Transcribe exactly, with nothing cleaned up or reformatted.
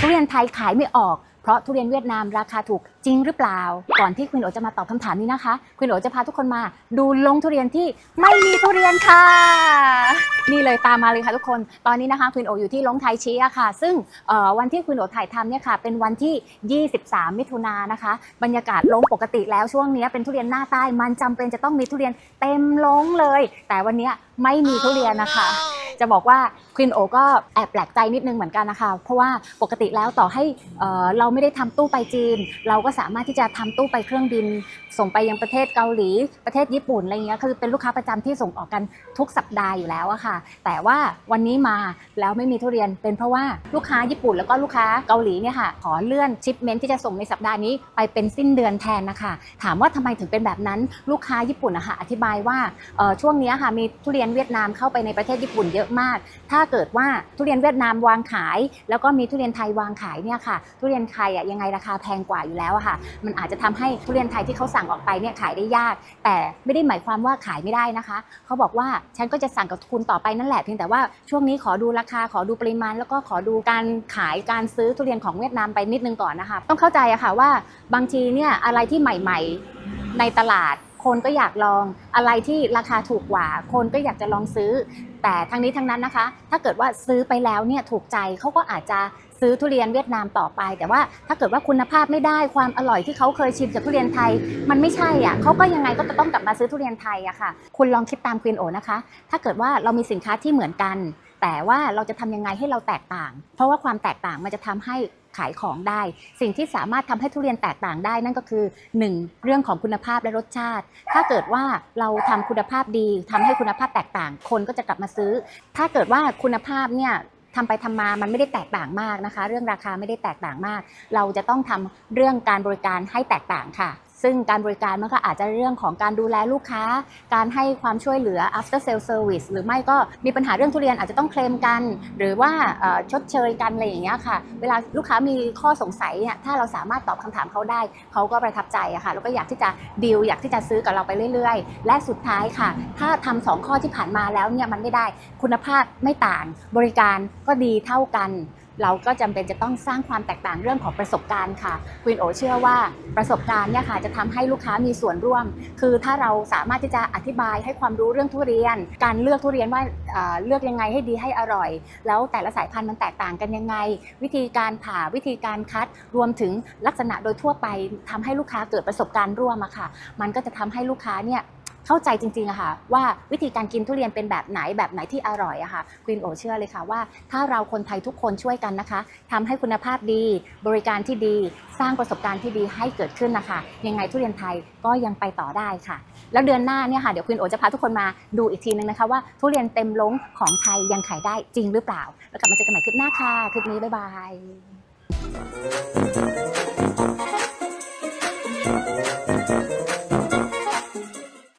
ทุเรียนไทยขายไม่ออกเพราะทุเรียนเวียดนามราคาถูกจริงหรือเปล่าก่อนที่คุณโอจะมาตอบคำถามนี้นะคะคุณโอจะพาทุกคนมาดูลงทุเรียนที่ไม่มีทุเรียนค่ะนี่เลยตามมาเลยค่ะทุกคนตอนนี้นะคะคุณโออยู่ที่ลงไทยชี้ค่ะซึ่งวันที่คุณโอถ่ายทำเนี่ยค่ะเป็นวันที่ยี่สิบสามมิถุนายนนะคะบรรยากาศลงปกติแล้วช่วงนี้เป็นทุเรียนหน้าใต้มันจำเป็นจะต้องมีทุเรียนเต็มลงเลยแต่วันนี้ไม่มีทุเรียนนะคะจะบอกว่าควีนโอก็แอบแปลกใจนิดนึงเหมือนกันนะคะเพราะว่าปกติแล้วต่อให้เอ่อเราไม่ได้ทำตู้ไปจีนเราก็สามารถที่จะทำตู้ไปเครื่องบินส่งไปยังประเทศเกาหลีประเทศญี่ปุ่นอะไรเงี้ยคือเป็นลูกค้าประจำที่ส่งออกกันทุกสัปดาห์อยู่แล้วอะค่ะแต่ว่าวันนี้มาแล้วไม่มีทุเรียนเป็นเพราะว่าลูกค้าญี่ปุ่นแล้วก็ลูกค้าเกาหลีเนี่ยค่ะขอเลื่อนชิปเมนต์ที่จะส่งในสัปดาห์นี้ไปเป็นสิ้นเดือนแทนนะคะถามว่าทำไมถึงเป็นแบบนั้นลูกค้าญี่ปุ่นนะคะอธิบายว่าช่วงนี้ค่ะมีทุเรียนเวียดนามเข้าไปในประเทศญี่ปุ่นเยอะมากถ้าเกิดว่าทุเรียนเวียดนามวางขายแล้วก็มีทุเรียนไทยวางขายเนี่ยค่ะทุเรียนไทยอ่ะยังไงราคาแพงกว่าอยู่แล้วอะค่ะมันอาจจะทำให้ทุเรียนไทยที่เขาสั่งออกไปเนี่ยขายได้ยากแต่ไม่ได้หมายความว่าขายไม่ได้นะคะเขาบอกว่าฉันก็จะสั่งกับคุณต่อไปนั่นแหละเพียงแต่ว่าช่วงนี้ขอดูราคาขอดูปริมาณแล้วก็ขอดูการขายการซื้อทุเรียนของเวียดนามไปนิดนึงก่อนนะคะต้องเข้าใจอะค่ะว่าบางทีเนี่ยอะไรที่ใหม่ๆในตลาดคนก็อยากลองอะไรที่ราคาถูกกว่าคนก็อยากจะลองซื้อแต่ทั้งนี้ทั้งนั้นนะคะถ้าเกิดว่าซื้อไปแล้วเนี่ยถูกใจเขาก็อาจจะซื้อทุเรียนเวียดนามต่อไปแต่ว่าถ้าเกิดว่าคุณภาพไม่ได้ความอร่อยที่เขาเคยชิมจากทุเรียนไทยมันไม่ใช่อ่ะเขาก็ยังไงก็จะต้องกลับมาซื้อทุเรียนไทยอะค่ะคุณลองคิดตามควีนโอนะคะถ้าเกิดว่าเรามีสินค้าที่เหมือนกันแต่ว่าเราจะทำยังไงให้เราแตกต่างเพราะว่าความแตกต่างมันจะทำให้ขายของได้สิ่งที่สามารถทำให้ทุเรียนแตกต่างได้นั่นก็คือหนึ่งเรื่องของคุณภาพและรสชาติถ้าเกิดว่าเราทำคุณภาพดีทำให้คุณภาพแตกต่างคนก็จะกลับมาซื้อถ้าเกิดว่าคุณภาพเนี่ยทำไปทำมามันไม่ได้แตกต่างมากนะคะเรื่องราคาไม่ได้แตกต่างมากเราจะต้องทำเรื่องการบริการให้แตกต่างค่ะซึ่งการบริการมันก็อาจจะเรื่องของการดูแลลูกค้าการให้ความช่วยเหลือ after sale service หรือไม่ก็มีปัญหาเรื่องทุเรียนอาจจะต้องเคลมกันหรือว่าชดเชยกันอะไรอย่างเงี้ยค่ะเวลาลูกค้ามีข้อสงสัยเนี่ยถ้าเราสามารถตอบคำถามเขาได้เขาก็ประทับใจอะค่ะแล้วก็อยากที่จะดีลอยากที่จะซื้อกับเราไปเรื่อยๆและสุดท้ายค่ะถ้าทำสองข้อที่ผ่านมาแล้วเนี่ยมันไม่ได้คุณภาพไม่ต่างบริการก็ดีเท่ากันเราก็จำเป็นจะต้องสร้างความแตกต่างเรื่องของประสบการณ์ค่ะควีนโอเชื่อว่าประสบการณ์เนี่ยค่ะจะทำให้ลูกค้ามีส่วนร่วมคือถ้าเราสามารถที่จะอธิบายให้ความรู้เรื่องทุเรียนการเลือกทุเรียนว่าเลือกยังไงให้ดีให้อร่อยแล้วแต่ละสายพันธุ์มันแตกต่างกันยังไงวิธีการผ่าวิธีการคัดรวมถึงลักษณะโดยทั่วไปทำให้ลูกค้าเกิดประสบการณ์ร่วมอะค่ะมันก็จะทำให้ลูกค้าเนี่ยเข้าใจจริงๆอะค่ะว่าวิธีการกินทุเรียนเป็นแบบไหนแบบไหนที่อร่อยอะค่ะควีนโอเชื่อเลยค่ะว่าถ้าเราคนไทยทุกคนช่วยกันนะคะทำให้คุณภาพดีบริการที่ดีสร้างประสบการณ์ที่ดีให้เกิดขึ้นนะคะยังไงทุเรียนไทยก็ยังไปต่อได้ค่ะแล้วเดือนหน้าเนี่ยค่ะเดี๋ยวควีนโอจะพาทุกคนมาดูอีกทีนึงนะคะว่าทุเรียนเต็มล้งของไทยยังขายได้จริงหรือเปล่าแล้วกลับมาเจอกันใหม่คลิปหน้าค่ะคลิปนี้บ๊ายบาย